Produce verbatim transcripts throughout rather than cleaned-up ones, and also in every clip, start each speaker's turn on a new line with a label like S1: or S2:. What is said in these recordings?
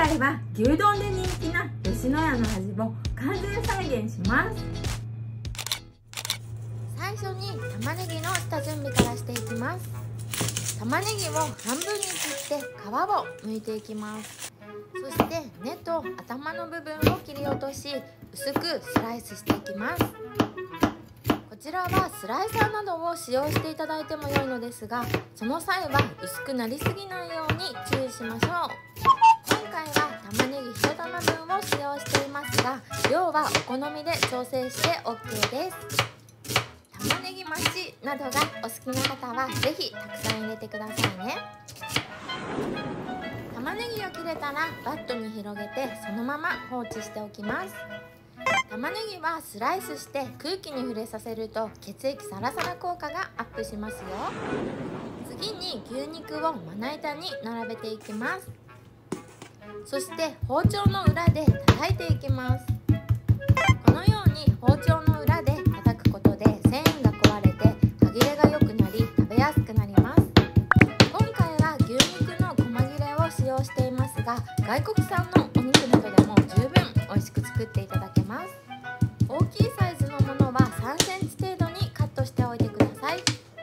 S1: 回は牛丼で人気な吉野家の味を完全再現します。
S2: 最初に玉ねぎの下準備からしていきます。玉ねぎを半分に切って皮を剥いていきます。そして根と頭の部分を切り落とし薄くスライスしていきます。こちらはスライサーなどを使用していただいても良いのですが、その際は薄くなりすぎないように注意しましょう。今回は玉ねぎいち玉分を使用していますが、量はお好みで調整して オーケー です。玉ねぎ増しなどがお好きな方はぜひたくさん入れてくださいね。玉ねぎが切れたらバットに広げてそのまま放置しておきます。玉ねぎはスライスして空気に触れさせると血液サラサラ効果がアップしますよ。次に牛肉をまな板に並べていきます。そして包丁の裏で叩いていきます。このように包丁の裏で叩くことで繊維が壊れて歯切れが良くなり食べやすくなります。今回は牛肉の細切れを使用していますが、外国産のお肉などでも十分美味しく作っていただけます。大きいサイズのものはさんセンチ程度にカットしておいてください。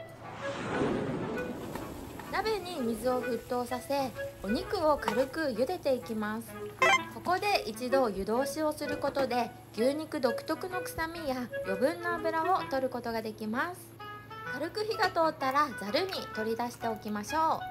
S2: 鍋に水を沸騰させ、お肉を軽く茹でていきます。ここで一度湯通しをすることで牛肉独特の臭みや余分な脂を取ることができます。軽く火が通ったらざるに取り出しておきましょう。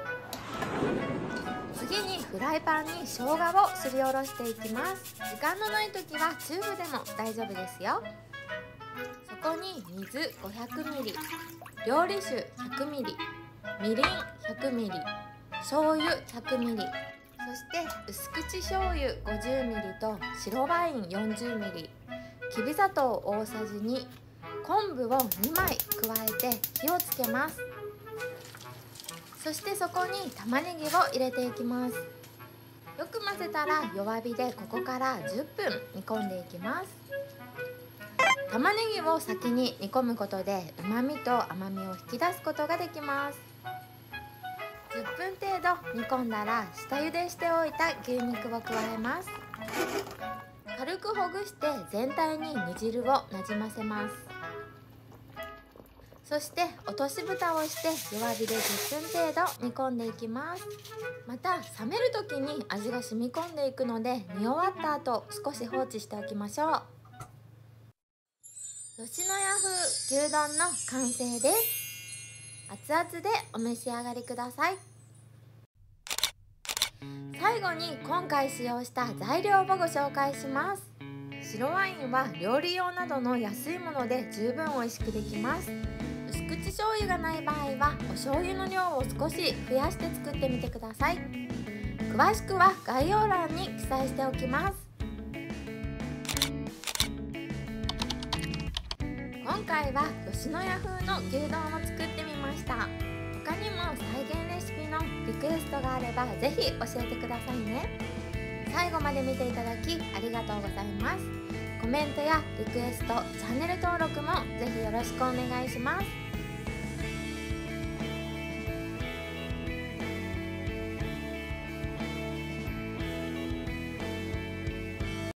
S2: 次にフライパンに生姜をすりおろしていきます。時間のない時はチューブでも大丈夫ですよ。そこに水 ごひゃくミリ、料理酒 ひゃくミリ、みりん ひゃくミリ、醤油 ひゃくミリ、そして薄口醤油 ごじゅうミリ と白ワイン よんじゅうミリ、きび砂糖大さじに、昆布をにまい加えて火をつけます。そしてそこに玉ねぎを入れていきます。よく混ぜたら弱火でここからじゅっぷん煮込んでいきます。玉ねぎを先に煮込むことで旨味と甘みを引き出すことができます。じゅっぷん程度煮込んだら下茹でしておいた牛肉を加えます。軽くほぐして全体に煮汁をなじませます。そして落とし蓋をして弱火でじゅっぷん程度煮込んでいきます。また冷める時に味が染み込んでいくので煮終わった後少し放置しておきましょう。吉野家風牛丼の完成です。熱々でお召し上がりください。最後に今回使用した材料をご紹介します。白ワインは料理用などの安いもので十分美味しくできます。薄口醤油がない場合はお醤油の量を少し増やして作ってみてください。詳しくは概要欄に記載しておきます。今回は吉野家風の牛丼を作ってみました。他にも再現レシピのリクエストがあればぜひ教えてくださいね。最後まで見ていただきありがとうございます。コメントやリクエスト、チャンネル登録もぜひよろしくお願いします。